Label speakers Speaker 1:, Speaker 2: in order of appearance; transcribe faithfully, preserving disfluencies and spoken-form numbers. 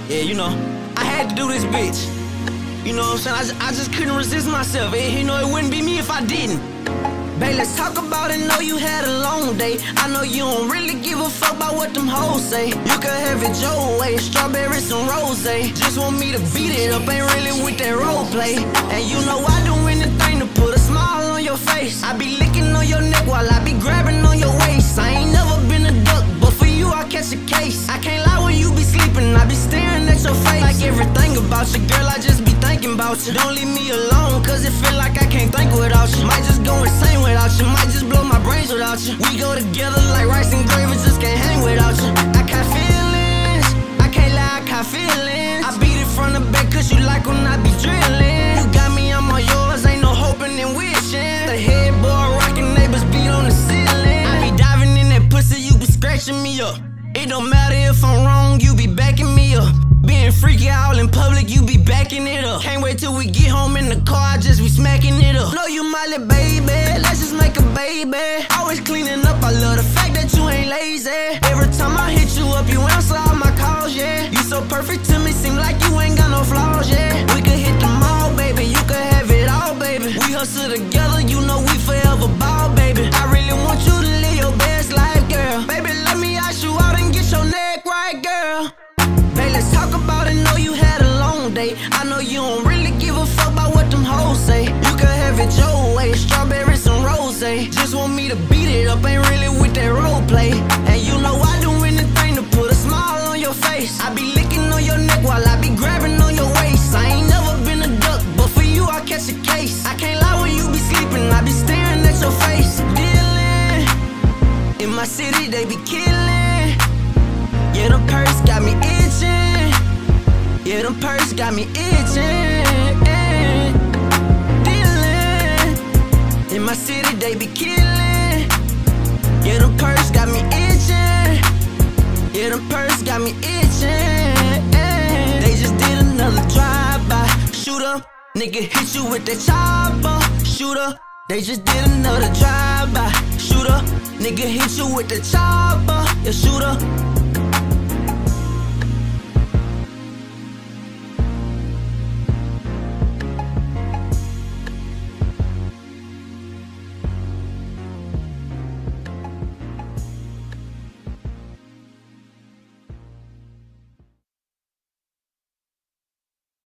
Speaker 1: Yeah, you know, I had to do this bitch. You know what I'm saying? I just, I just couldn't resist myself. It, you know, it wouldn't be me if I didn't. Babe, let's talk about it. Know you had a long day. I know you don't really give a fuck about what them hoes say. You could have it your way, strawberries and rose. Just want me to beat it up, ain't really with that role play. And you know I do anything to put a smile on your face. I be licking on your neck while I be grabbing on your waist. I ain't never been a duck, but for you I catch a case. I can't lie when you be sleeping, I be staring at your face. Like everything about you, girl, I just be thinking about you. Don't leave me alone, cause it feel like I can't think without you. Might just go insane without you, might just blow my brains without you. We go together like rice and gravy, just can't hang without you. I got feelings, I can't lie, I got feelings. I beat it from the back cause you like when I be drilling. You got me, I'm all yours, ain't no hoping and wishing. The headboard rocking, neighbors beat on the ceiling. I be diving in that pussy, you be scratching me up. It don't matter if I'm wrong, you be backing me up. Being freaky out in public, you be backing it up. Can't wait till we get home in the car, I just be smacking it up. Know you my little baby, let's just make a baby. Always cleaning up, I love the fact that you ain't lazy. Every time I hit you up, you answer all my calls, yeah. You so perfect to me, seem like you ain't got no flaws, yeah. We could hit the mall, baby, you could have it all, baby. We hustle together, you know we forever ball, baby. I really want you to live your best life, girl. Baby, let me ask you out and get your neck right, girl. Babe, let's talk about it, know you had a long day. I know you don't really give a fuck about what them hoes say. You could have it your way, strawberries and rose. Just want me to beat it up, ain't really with that role play. And you know I do anything to put a smile on your face. I be licking on your neck while I be grabbing on your waist. I ain't never been a duck, but for you I catch a case. I can't lie when you be sleeping, I be staring at your face. Dealing, in my city they be killing. Yeah, them perks got me itching. Yeah, them perks got me itching. Dealing, in my city they be killing. Yeah, them perks got me itching. Yeah, them perks got me itching. They just did another drive-by. Shooter, nigga hit you with that chopper. Shooter, they just did another drive-by. Shooter, nigga hit you with the chopper. Yeah, shooter.